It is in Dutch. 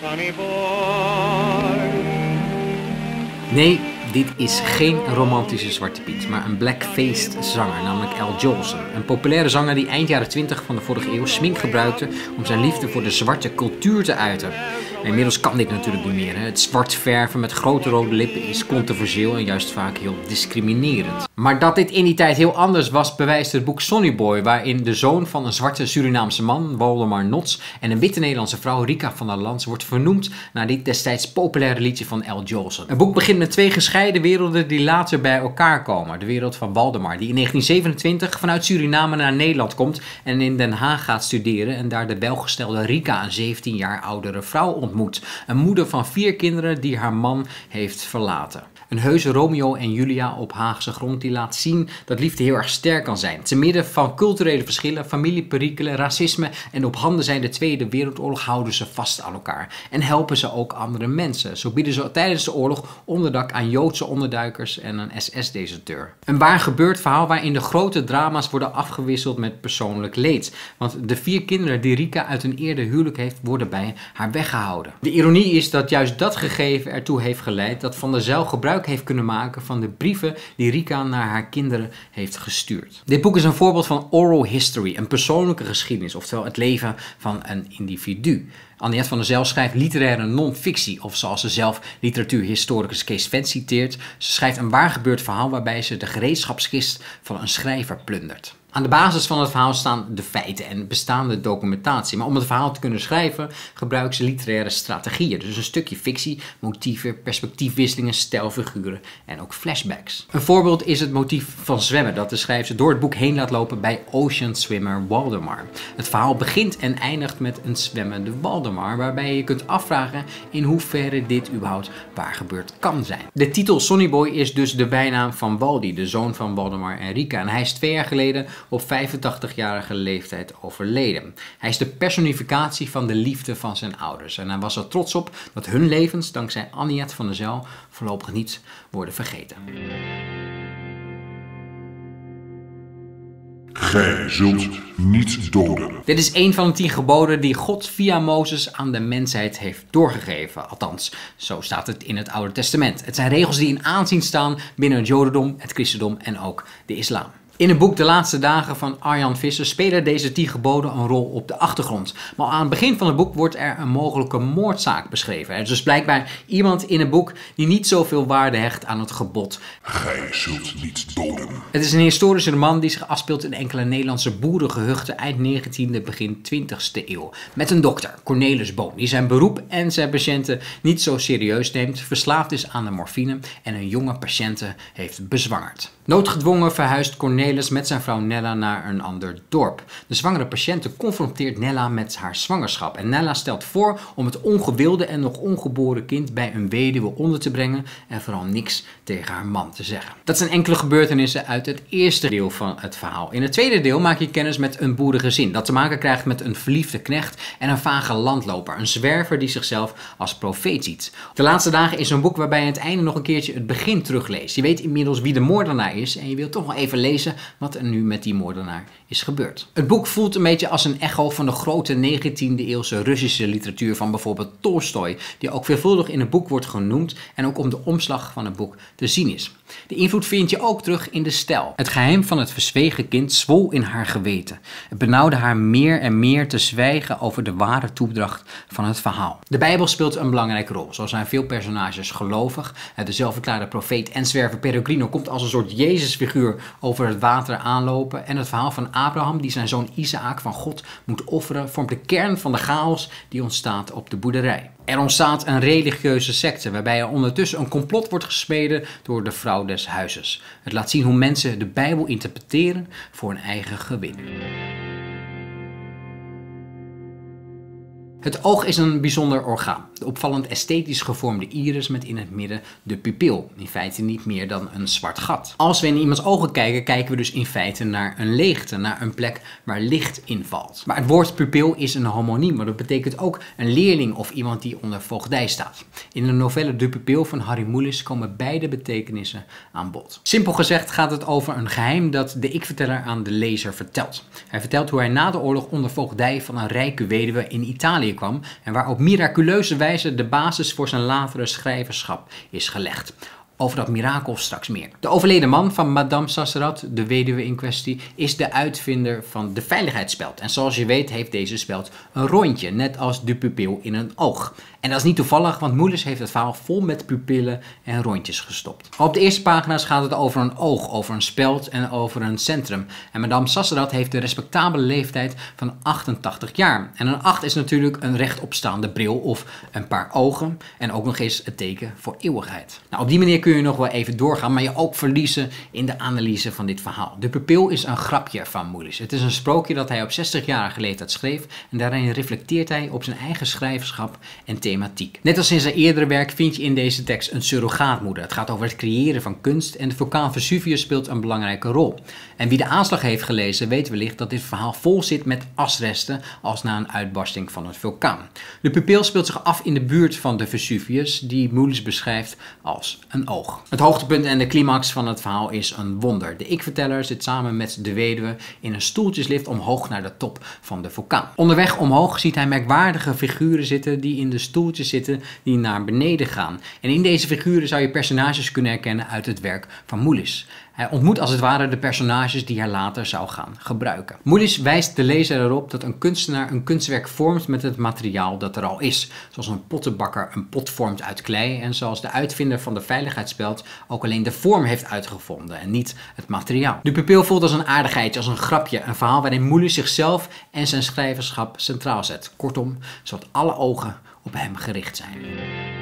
Sonny boy. Nee, dit is geen romantische Zwarte Piet, maar een blackfaced zanger, namelijk Al Jolson. Een populaire zanger die eind jaren 20 van de vorige eeuw smink gebruikte om zijn liefde voor de zwarte cultuur te uiten. Inmiddels kan dit natuurlijk niet meer. Hè? Het zwart verven met grote rode lippen is controversieel en juist vaak heel discriminerend. Maar dat dit in die tijd heel anders was, bewijst het boek Sonny Boy, waarin de zoon van een zwarte Surinaamse man, Waldemar Knots, en een witte Nederlandse vrouw, Rika van der Lans, wordt vernoemd naar dit destijds populaire liedje van Al Jolson. Het boek begint met twee gescheiden werelden die later bij elkaar komen. De wereld van Waldemar, die in 1927 vanuit Suriname naar Nederland komt en in Den Haag gaat studeren en daar de welgestelde Rika, een 17 jaar oudere vrouw, ontmoet. Een moeder van 4 kinderen die haar man heeft verlaten. Een heuse Romeo en Julia op Haagse grond die laat zien dat liefde heel erg sterk kan zijn. Te midden van culturele verschillen, familieperikelen, racisme en op handen zijn de Tweede Wereldoorlog houden ze vast aan elkaar. En helpen ze ook andere mensen. Zo bieden ze tijdens de oorlog onderdak aan Joodse onderduikers en een SS-deserteur. Een waar gebeurd verhaal waarin de grote drama's worden afgewisseld met persoonlijk leed. Want de 4 kinderen die Rika uit een eerder huwelijk heeft, worden bij haar weggehouden. De ironie is dat juist dat gegeven ertoe heeft geleid dat Van der Zijl gebruik heeft kunnen maken van de brieven die Rika naar haar kinderen heeft gestuurd. Dit boek is een voorbeeld van oral history, een persoonlijke geschiedenis, oftewel het leven van een individu. Anniette van der Zijl schrijft literaire non-fictie, of zoals ze zelf literatuurhistoricus Kees Vent citeert, ze schrijft een waar gebeurd verhaal waarbij ze de gereedschapskist van een schrijver plundert. Aan de basis van het verhaal staan de feiten en bestaande documentatie. Maar om het verhaal te kunnen schrijven gebruiken ze literaire strategieën. Dus een stukje fictie, motieven, perspectiefwisselingen, stijlfiguren en ook flashbacks. Een voorbeeld is het motief van zwemmen dat de schrijver door het boek heen laat lopen bij ocean swimmer Waldemar. Het verhaal begint en eindigt met een zwemmende Waldemar, waarbij je kunt afvragen in hoeverre dit überhaupt waar gebeurd kan zijn. De titel Sonny Boy is dus de bijnaam van Waldi, de zoon van Waldemar en Rika. En hij is 2 jaar geleden op 85-jarige leeftijd overleden. Hij is de personificatie van de liefde van zijn ouders. En hij was er trots op dat hun levens, dankzij Anniette van der Zijl, voorlopig niet worden vergeten. Gij zult niet doden. Dit is een van de 10 geboden die God via Mozes aan de mensheid heeft doorgegeven. Althans, zo staat het in het Oude Testament. Het zijn regels die in aanzien staan binnen het Jodendom, het Christendom en ook de islam. In het boek De Laatste Dagen van Arjan Visser spelen deze 10 geboden een rol op de achtergrond. Maar aan het begin van het boek wordt er een mogelijke moordzaak beschreven. Er is dus blijkbaar iemand in het boek die niet zoveel waarde hecht aan het gebod. Gij zult niet doden. Het is een historische roman die zich afspeelt in enkele Nederlandse boerengehuchten eind 19e, begin 20e eeuw. Met een dokter, Cornelis Boom, die zijn beroep en zijn patiënten niet zo serieus neemt, verslaafd is aan de morfine en een jonge patiënte heeft bezwangerd. Noodgedwongen verhuist Cornelis met zijn vrouw Nella naar een ander dorp. De zwangere patiënte confronteert Nella met haar zwangerschap. En Nella stelt voor om het ongewilde en nog ongeboren kind bij een weduwe onder te brengen en vooral niks tegen haar man te zeggen. Dat zijn enkele gebeurtenissen uit het eerste deel van het verhaal. In het tweede deel maak je kennis met een boerengezin dat te maken krijgt met een verliefde knecht en een vage landloper. Een zwerver die zichzelf als profeet ziet. De Laatste Dagen is een boek waarbij je aan het einde nog een keertje het begin terugleest. Je weet inmiddels wie de moordenaar is en je wilt toch nog even lezen wat er nu met die moordenaar is gebeurd. Het boek voelt een beetje als een echo van de grote 19e eeuwse Russische literatuur van bijvoorbeeld Tolstoj, die ook veelvuldig in het boek wordt genoemd en ook om de omslag van het boek te zien is. De invloed vind je ook terug in de stijl. Het geheim van het verzwegen kind zwol in haar geweten. Het benauwde haar meer en meer te zwijgen over de ware toedracht van het verhaal. De Bijbel speelt een belangrijke rol. Zo zijn veel personages gelovig. De zelfverklaarde profeet en zwerver Peregrino komt als een soort Jezusfiguur over het water aanlopen. En het verhaal van Abraham, die zijn zoon Isaak van God moet offeren, vormt de kern van de chaos die ontstaat op de boerderij. Er ontstaat een religieuze secte waarbij er ondertussen een complot wordt gesmeden door de vrouw des huizes. Het laat zien hoe mensen de Bijbel interpreteren voor hun eigen gewin. Het oog is een bijzonder orgaan. De opvallend esthetisch gevormde iris met in het midden de pupil. In feite niet meer dan een zwart gat. Als we in iemands ogen kijken, kijken we dus in feite naar een leegte, naar een plek waar licht invalt. Maar het woord pupil is een homoniem, maar dat betekent ook een leerling of iemand die onder voogdij staat. In de novelle De Pupil van Harry Mulisch komen beide betekenissen aan bod. Simpel gezegd gaat het over een geheim dat de ik-verteller aan de lezer vertelt. Hij vertelt hoe hij na de oorlog onder voogdij van een rijke weduwe in Italië Italië kwam en waar op miraculeuze wijze de basis voor zijn latere schrijverschap is gelegd. Over dat mirakel straks meer. De overleden man van Madame Sasserat, de weduwe in kwestie, is de uitvinder van de veiligheidsspeld. En zoals je weet heeft deze speld een rondje, net als de pupil in een oog. En dat is niet toevallig, want Moelis heeft het verhaal vol met pupillen en rondjes gestopt. Op de eerste pagina's gaat het over een oog, over een speld en over een centrum. En Madame Sasserat heeft de respectabele leeftijd van 88 jaar. En een 8 is natuurlijk een rechtopstaande bril of een paar ogen. En ook nog eens het teken voor eeuwigheid. Nou, op die manier kun je nog wel even doorgaan, maar je ook verliezen in de analyse van dit verhaal. De pupil is een grapje van Moelis. Het is een sprookje dat hij op 60-jarige leeftijd schreef. En daarin reflecteert hij op zijn eigen schrijverschap en thematiek. Net als in zijn eerdere werk vind je in deze tekst een surrogaatmoeder. Het gaat over het creëren van kunst en de vulkaan Vesuvius speelt een belangrijke rol. En wie de aanslag heeft gelezen weet wellicht dat dit verhaal vol zit met asresten als na een uitbarsting van een vulkaan. De pupil speelt zich af in de buurt van de Vesuvius die Moelis beschrijft als een oog. Het hoogtepunt en de climax van het verhaal is een wonder. De ik-verteller zit samen met de weduwe in een stoeltjeslift omhoog naar de top van de vulkaan. Onderweg omhoog ziet hij merkwaardige figuren zitten die in de stoeltjes zitten die naar beneden gaan. En in deze figuren zou je personages kunnen herkennen uit het werk van Moelis. Hij ontmoet als het ware de personages die hij later zou gaan gebruiken. Moelis wijst de lezer erop dat een kunstenaar een kunstwerk vormt met het materiaal dat er al is. Zoals een pottenbakker een pot vormt uit klei en zoals de uitvinder van de veiligheidsspeld ook alleen de vorm heeft uitgevonden en niet het materiaal. De pupil voelt als een aardigheidje, als een grapje, een verhaal waarin Moelis zichzelf en zijn schrijverschap centraal zet. Kortom, zodat alle ogen op hem gericht zijn.